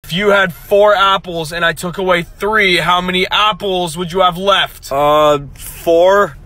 If you had 4 apples and I took away 3, how many apples would you have left? 4.